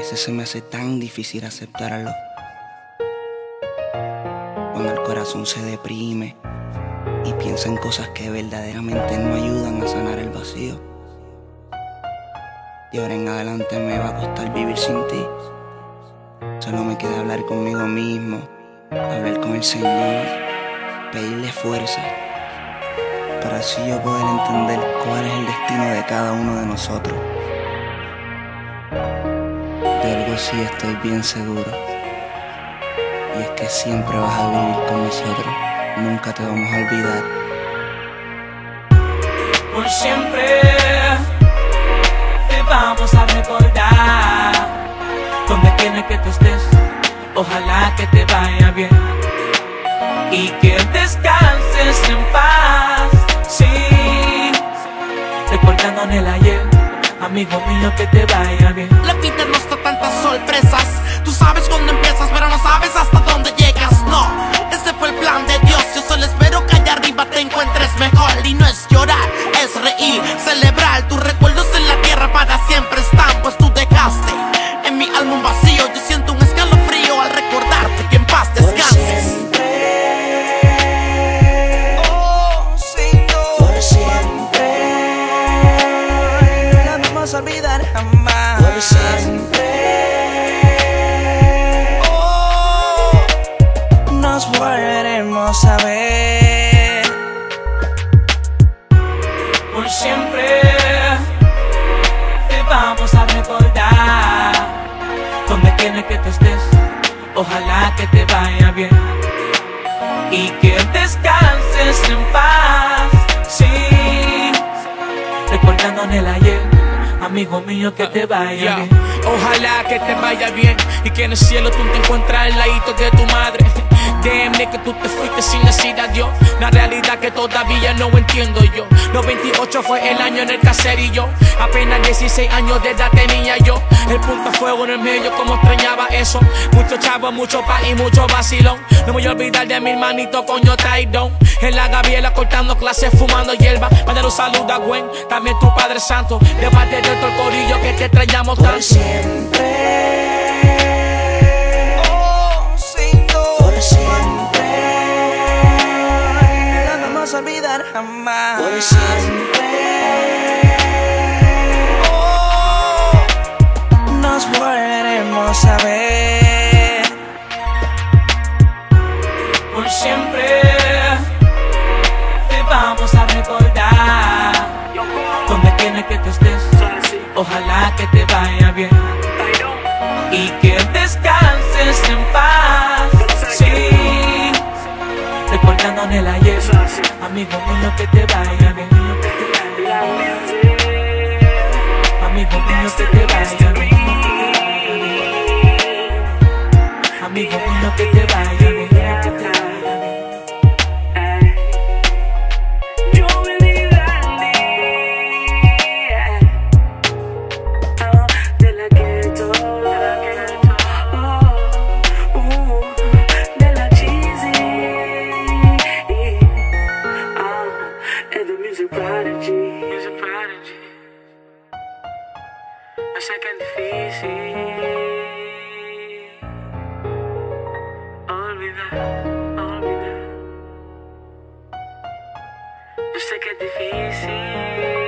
veces se me hace tan difícil aceptarlo. Cuando el corazón se deprime y piensa en cosas que verdaderamente no ayudan a sanar el vacío. De ahora en adelante me va a costar vivir sin ti. Solo me queda hablar conmigo mismo, hablar con el Señor, pedirle fuerza, para así yo poder entender cuál es el destino de cada uno de nosotros. De algo sí estoy bien seguro, y es que siempre vas a vivir con nosotros, nunca te vamos a olvidar. Por siempre te vamos a recordar. Donde quiera que tú estés, ojalá que te vaya bien y que descanses en paz. Sí, recordando en el ayer, amigo mío, que te vaya bien. La vida nos da tantas sorpresas. Tú sabes cuándo empiezas, pero no sabes hasta dónde llegas. No, ese fue el plan de Dios. Yo solo espero que allá arriba te encuentres mejor. Y no es llorar, es reír, celebrar. Tus recuerdos en la tierra para siempre están, pues tú dejaste en mi alma un vacío. Yo siento un escalofrío al recordarte que en paz descanses. Olvidar jamás. Por siempre nos volveremos a ver. Por siempre te vamos a recordar. Donde quiera que tú estés, ojalá que te vaya bien y que descanses en paz. Sí, recordando en el ayer, amigo mío, que te vaya bien. Ojalá que te vaya bien y que en el cielo tú te encuentras al ladito de tu madre. Déjame que tú te fuiste sin decir adiós, una realidad que todavía no entiendo yo. 98 fue el año en el caserío, apenas 16 años de edad tenía yo. El punto a fuego en el medio, como extrañaba eso. Mucho chavo, mucho pa' y mucho vacilón. No me voy a olvidar de mi hermanito coño Taidón. En la Gabriela cortando clases, fumando hierba. Mándale un saludo a Gwen, también tu Padre Santo. De parte de todo el corillo que te extrañamos tanto. Por siempre. Por siempre. No vamos a olvidar jamás. Por siempre. Nos volveremos a ver. Por siempre te vamos a recordar. Donde quiera que tú estés, ojalá que te vaya bien y que descanses en paz. Sí, recordando en el ayer, amigo mío, que te vaya bien. Amigo mío, que te vaya bien. Amigo mío, que te vaya bien. Yo sé que es difícil olvidar. Yo sé que es difícil.